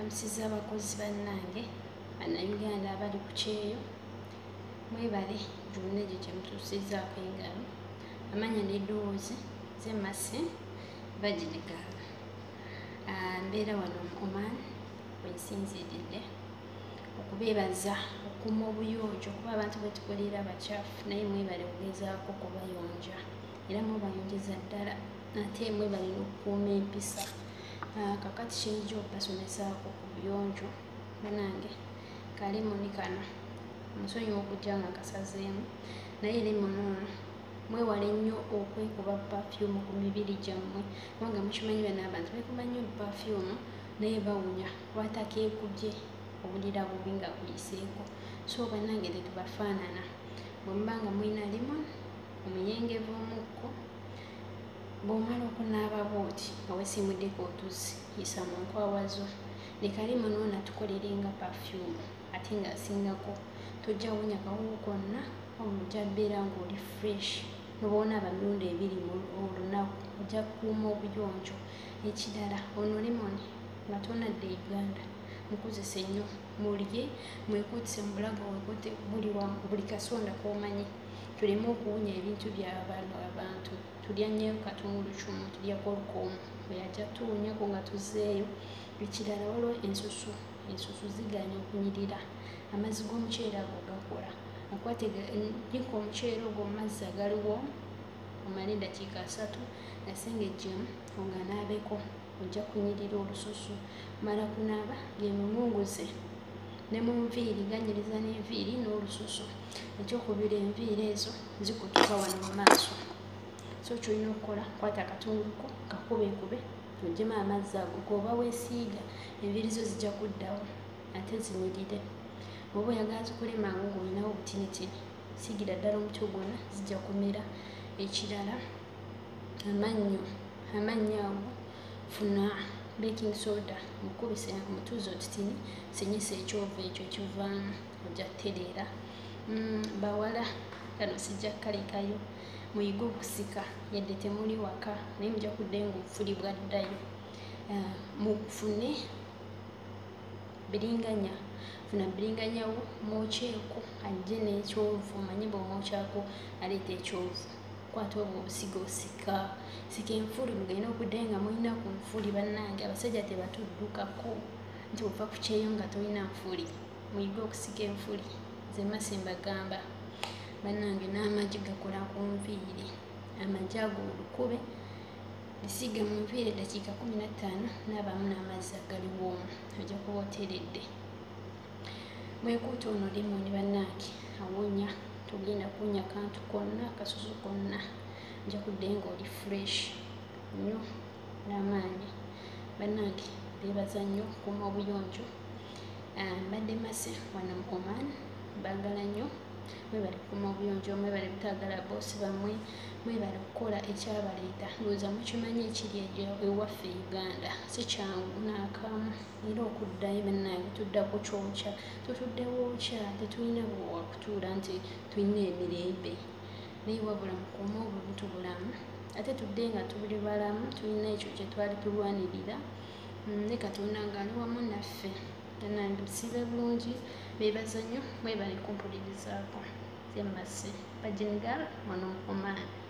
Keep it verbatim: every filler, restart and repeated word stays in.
Ndamusiza abakozi bannange bannayuganda abali ku kyeyo mwebale gyonna gye kyemutuusizaako engalo amanya n'eddoboozi z'emmase Bagirigaala. Mbeera wano Oman wensinziiridde okubeebaza okukuuma obuyonjo kuba abantu betukolera abacaafu naye mwebale okugezaako kubayonja era mubayonjeza ddala ate mwebale n'okukuuma empisa. Kakati kyenjja okubasomesaako ku buyonjo bannange kalemoni kano musonyiwa okujja nga kasazeemu naye lemoni ono mwewale nnyo okwekuba pafyumu ku mibiri gyammwe kubanga mukimanyi bano abantu beekuba nnyo pafyumu naye bawunya bwatakeekubye obulira bubi nga buyiseeko. So bannange tetubafaanana bwe muba nga mulina lemoni omuyengevu omukko bw'omala okunaaba bw'oti nga weesiimuddeko otuzi yisa mu nkwawazo leka lemoni ono atukolere nga pafyumu ate ng'asingako tojja wunya kawuwo konna ojja beera ng'oli fresh nobonaaba mirundi ebiri mu lunaku ojja kukuuma obuyonjo. Ekirala ono lemoni nga tonadde Uganda mukozese nnyo mulye mwekuutise mu bulago wekute buli wamu buli kasonda k'omanyi tuleme okuwunya ebintu by'abantu abantu tulya nnyo katungulu kyumu tulyako olukoomu bwe yajja tuwunyako nga tuzzeeyo. Ekirala waliwo ensusu ensusu ziganya okunyirira amazzi g'omuceere ago gakola akwatejika omuceere ogwo mu mazzi agaliwo omala eddakiika asatu gasengejjemu oganaabeko ojja kunyirira olususu mala kunaaba gemumunguze ne mu nviiri ganyiriza n'enviiri n'olususu. Ekyokubiri enviiri ezo zikutuka wano mu maaso so kyolina okukola kwata akatunguluko kakubeekube oggyemu amazzi ago g'oba weesiiga enviiri zo zijja kuddawo ate zinyirire. Oba oyagala zikole mangu ng'olinawo obutinitini siigira ddala omutwe gwonna zijja kumera. Ekirala amannyo amannyo ago funa baking soda mukubise mutuuze otutini senyesa ekyovu ekyo kivaamu ojja kutereera. Bawala kano sijja kukalekayo muyige okusika yadde temuli waka naye mujja kuddayo ng'obufuli bwaddayo. Mufune biringanya funa biringanya wo mwokyeko ajje n'ekyovu omanyi bw'omwokyako aleeta ekyovu kwata obwo obusiga osika sika enfuli mugenda okuddayo nga mulina ku nfuli bannange abasajja tebatuddukako nti ova ku kyeyo nga tolina nfuli muyige okusika enfuli nze Mase mbagamba bannange n'amagi gakola ku nviiri amagi ago olukube lisiige mu nviiri eddakiika kumi na ttaano naabamu n'amazzi agaliwoomu ojja kuba oteeredde. Mwekuuta ono lemoni bannange awonya togenda kuwonya kantu konna kasusu konna ojja kuddayo ng'oli fresh nnyo n'amaanyi. Bannange beebaza nnyo okukuuma obuyonjo. Mbadde Mase wano mu Oman baagala nnyo mwebale okukuuma obuyonjo mwebale butaagala boosi bammwe mwebale okukola ekyabaleeta ndowooza mukimanyi ekiri ewaffe Uganda si kyangu n'akamu era okuddayo bannange tudda ku kyokya tutudde wookya tetulina bwakutuula nti tulina emirembe naye wabula mukuume obuntu bulamu ate tudde nga tuli balamu tulina ekyo kye twali tulwanirira ne Katonda ng'ali wamu naffe. Bannange musiibe bulungi beebaza nnyo mwebale kumpulirizaako. Nze Mase Bagirigaala wano mu Oman.